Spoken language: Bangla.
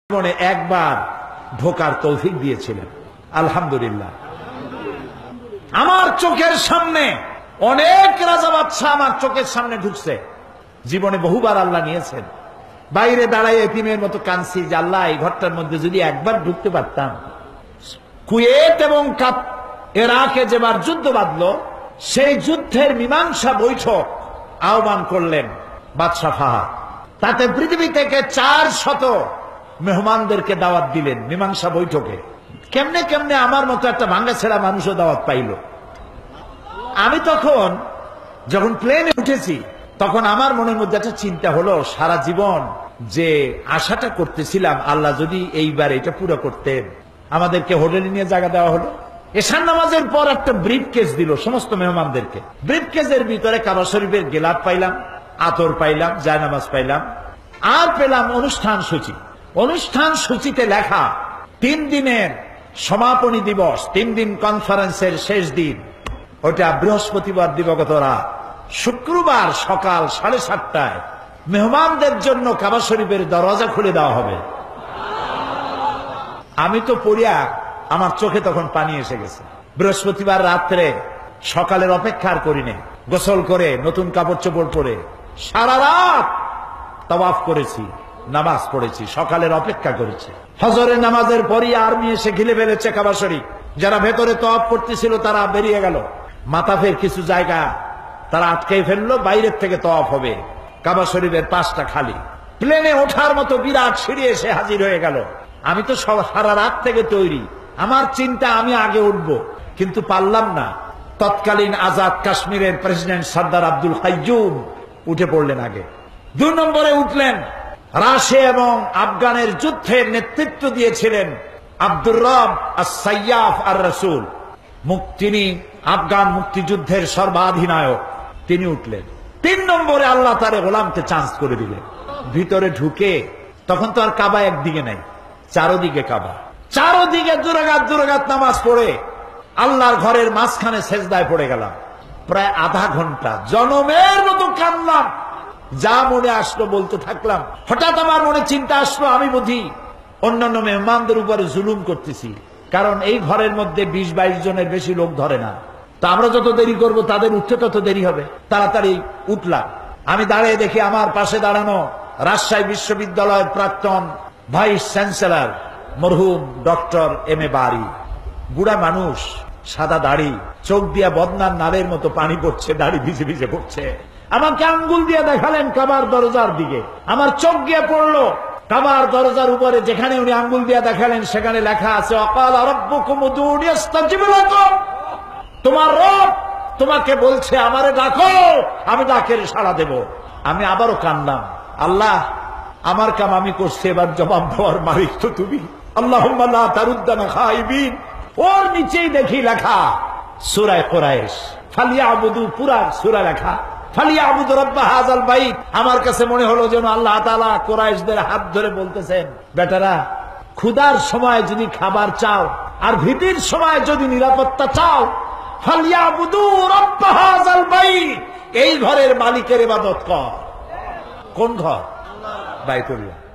জীবনে একবার ঢোকার তৌফিক দিয়েছিলেন, আলহামদুলিল্লাহ। আমার চোখের সামনে অনেক রাজা বাদশাহ আমার চোখের সামনে ঢুকছে। জীবনে বহুবার আল্লাহ নিয়েছেন। বাইরে দাঁড়ায় এতিমের মতো কাঁদছি যে আল্লাহ এই ঘরটার মধ্যে যদি একবার ঢুকতে পারতাম। কুয়েত এবং ইরাকে যেবার যুদ্ধ বাঁধলো, সেই যুদ্ধের মীমাংসা বৈঠক আহ্বান করলেন বাদশাহ ফাহাদ। তাতে পৃথিবী থেকে 400 মেহমানদেরকে দাওয়াত দিলেন মীমাংসা বৈঠকে। কেমনে কেমনে আমার মতো একটা ভাঙ্গা ছেঁড়া মানুষও দাওয়াত পাইল। আমি তখন যখন প্লেনে উঠেছি তখন আমার মনের মধ্যে একটা চিন্তা হলো, সারা জীবন যে আশাটা করতেছিলাম আল্লাহ যদি এইবার এটা পুরো করতেন। আমাদেরকে হোটেলে নিয়ে জায়গা দেওয়া হলো। এশার নামাজের পর একটা ব্রিফ কেস দিল সমস্ত মেহমানদেরকে। ব্রিফ কেসের ভিতরে কাবা শরীফের গেলাপ পাইলাম, আতর পাইলাম, জায়নামাজ পাইলাম, আর পেলাম অনুষ্ঠান সূচি। অনুষ্ঠান সূচিতে লেখা 3 দিনের সমাপনী দিবস, 3 দিন কনফারেন্সের শেষ দিন, ওটা বৃহস্পতিবার দিবাগত রাত। শুক্রবার সকাল 7:30টায় মেহমানদের জন্য কাবা শরীফের দরজা খুলে দেওয়া হবে। আমি তো পড়িয়া আমার চোখে তখন পানি এসে গেছে। বৃহস্পতিবার রাত্রে সকালের অপেক্ষা আর করিনি, গোসল করে নতুন কাপড় চোপড় পরে সারা রাত তাওয়াফ করেছি, নামাজ পড়েছি, সকালের অপেক্ষা করেছি। ফজরের নামাজের পরই আর্মি এসে ঘিরে ফেলেছে কাবা শরীফ। যারা ভেতরে তাওয়াফ করতেছিল তারা বেরিয়ে গেল। মাতাফের কিছু জায়গা তারা আটকে ফেললো, বাইরের থেকে তাওয়াফ হবে। কাবা শরীফের পাশটা খালি। প্লেনে ওঠার মতো বিরাট সিঁড়ি এসে হাজির হয়ে গেল। আমি তো সারা রাত থেকে তৈরি, আমার চিন্তা আমি আগে উঠবো, কিন্তু পারলাম না। তৎকালীন আজাদ কাশ্মীরের প্রেসিডেন্ট সর্দার আব্দুল কাইয়ুম উঠে পড়লেন আগে। 2 নম্বরে উঠলেন রাশিয়া এবং আফগানের যুদ্ধের নেতৃত্ব দিয়েছিলেন আব্দুর রব আস-সাইয়াফ আর-রাসূল। তিনি আফগান মুক্তিযুদ্ধের সর্বাধিনায়ক, তিনি উঠলেন। 3 নম্বরে আল্লাহ তারে গোলামকে চান্স করে দিলেন। ভিতরে ঢুকে তখন তো আর কাবা একদিকে নাই, চারোদিকে কাবা। চারোদিকে দুরাকাত নামাজ পড়ে আল্লাহর ঘরের মাঝখানে সেজদায় পড়ে গেলাম। প্রায় আধা ঘন্টা জনমের মতো কাঁদলাম। যা মনে আসলো বলতে থাকলাম। হঠাৎ আমার মনে চিন্তা আসলো, আমি বুঝি অন্যান্য মেহমানদের উপরে জুলুম করতেছি, কারণ এই ঘরের মধ্যে 20-22 জনের বেশি লোক ধরে না। তা আমরা যত দেরি করব তাদের উঠতে তত দেরি হবে। তাড়াতাড়ি উঠলাম। আমি দাঁড়িয়ে দেখি আমার পাশে দাঁড়ানো রাজশাহী বিশ্ববিদ্যালয়ের প্রাক্তন ভাইস চ্যান্সেলর মরহুম ডক্টর M.A. বারী। বুড়া মানুষ, সাদা দাড়ি, চোখ দিয়া বদনার নালের মতো পানি পড়ছে, দাড়ি ভিজে ভিজে পড়ছে। আমাকে আঙ্গুল দিয়ে দেখালেন কাবার দরজার দিকে। আমার চোখ গিয়ে পড়লো কাবার দরজার উপরে, যেখানে উনি আঙ্গুল দিয়ে দেখালেন সেখানে লেখা আছে ওয়াকালা রাব্বুকুম উদউনি আস্তাজিব লাকুম। তোমার রব তোমাকে বলছে আমারে ডাকো, আমি ডাকের সাড়া দেব। আমি আবারও কাঁদলাম, আল্লাহ আমার কাম আমি করছি, এবার জবাব দেওয়ার মালিক তো তুমি। আল্লাহুম্মা লা তারুদ্দানা খাইবিন। ওর নিচেই দেখি লেখা সূরা কুরাইশ, ফালিয়াবুদু, পুরা সূরা লেখা ফালিয়াবুদু রাব্বা হাযাল বাইত। আমার কাছে মনে হলো যেন আল্লাহ তাআলা কুরাইশদের হাত ধরে বলতেছেন, বেটারা ক্ষুধার সময় যদি খাবার চাও আর ভীতির সময় যদি নিরাপত্তা চাও, ফালিয়াবুদু রাব্বা হাযাল বাইত, এই ঘরের মালিকের ইবাদত কর। কোন ঘর? বাইতুল্লাহ।